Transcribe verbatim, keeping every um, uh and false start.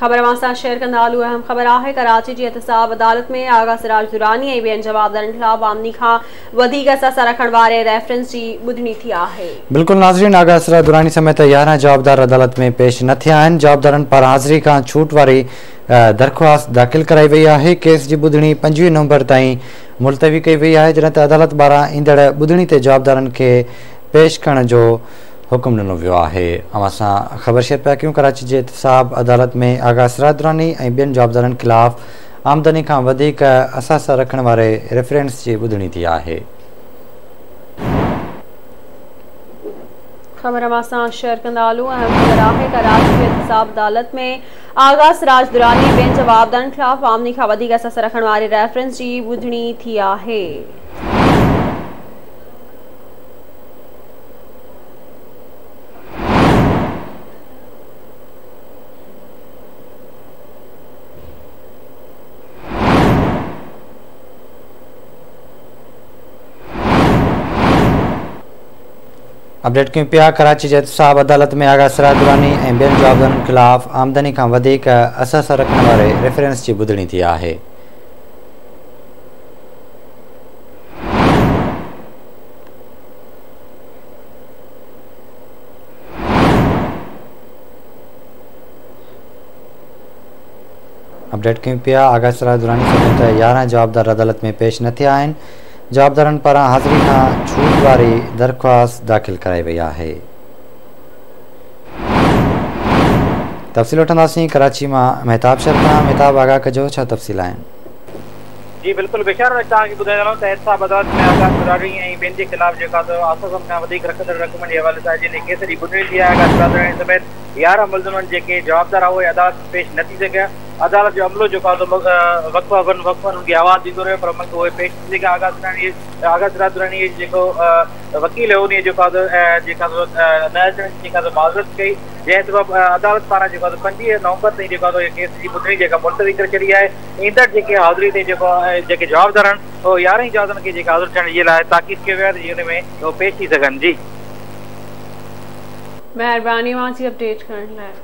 खबर मां शेयर कंदालू। अहम खबर है कराची की एहतसाब अदालत में आगा सिराज दुरानी ऐं ॿियनि जवाबदारनि खिलाफ़ आमनी खां वधीक ससा रखण वारे रेफरेंस की ॿुधणी थी है। बिल्कुल नाज़रीन, आगा सिराज दुरानी समेत यारहं जवाबदार अदालत में पेश न थिया आहिनि। जवाबदारनि पारां हाज़िरी खां छूट वारी दरख़्वास्त दाख़िल कराई वई है। केस की ॿुधणी पंजवीह नवंबर ताईं मुलतवी कई वई है, जॾहिं त अदालत पारां ईंदड़ ॿुधणी ते जवाबदारनि खे पेश करण जो हुक्म ॾिनो वियो आहे। ऐं असां ख़बर शेयर पिया कयूं कराची जे एहतसाब अदालत में आगा सिराज दुरानी ऐं ॿियनि जवाबदारनि खिलाफ़ आमदनी खां वधीक असासा रखण वारे रेफरेंस जी ॿुधणी थी आहे। खबर मां शेयर कंदालू। अहम खबर है कराची के एहतसाब अदालत में आगा सिराज दुरानी ऐं ॿियनि जवाबदारनि खिलाफ़ आमदनी खां वधीक असासा रखण वारे रेफरेंस की ॿुधणी थी है। अपडेट क्यों पिया कराची जे एहतसाब अदालत में आगा सिराज दुरानी ऐं ॿियनि जवाबदारनि खिलाफ़ आमदनी खां वधीक असासा रखण वारे रेफरेंस जी ॿुधणी थी आहे। अपडेट क्यों पिया आगा सिराज दुरानी समेत यारहं जवाबदार अदालत में पेश न थिया आहिनि। जवाबदारनि पारां हाज़िरी खां छूट वारी दरख़्वास्त दाख़िल कराई वई है। तफ़सील वठंदासीं कराची मां महताब शर्मा। महताब आगाह कजो, छा तफ़सील आहिनि? जी बिल्कुल बेशार तव्हांखे ॿुधाईंदो त एहतसाब अदालत में आगा दुरानी ऐं ॿियनि जे ख़िलाफ़ जेका आसासनि खां वधीक रखंदड़ रक़म जे हवाले सां जिन केस जी ॿुधणी थी आहे। आगा सिराज दुरानी समेत यारहं मुलज़िमनि जेके जवाबदार उहे अदालत में पेश न थी सघिया। अदालत जो अमलो जेको आहे वक़फ़न वक़फ़न उनखे आवाज़ ॾींदो रहियो, पर उहे पेश थी सघिया। आगा दुरानी आगा सिराज दुरानी जेको वकील है उन जेका जेका न अचण जी जेका माज़रत कई, जंहिं सबबि अदालत पारां जेको आहे पंजवीह नवंबर ताईं जेको आहे केस जी ॿुधणी जेका मुलतवी करे छॾी आहे। ईंदड़ जेके हाज़िरी ते जेको जेके जवाबदार आहिनि उहे यारहं जवाबदारनि खे जेका हाज़िर थियण जे लाइ ताक़ीद कयो वियो आहे हुन में उहे पेश थी सघनि। जी महिरबानी मां अपडेट करण लाइ।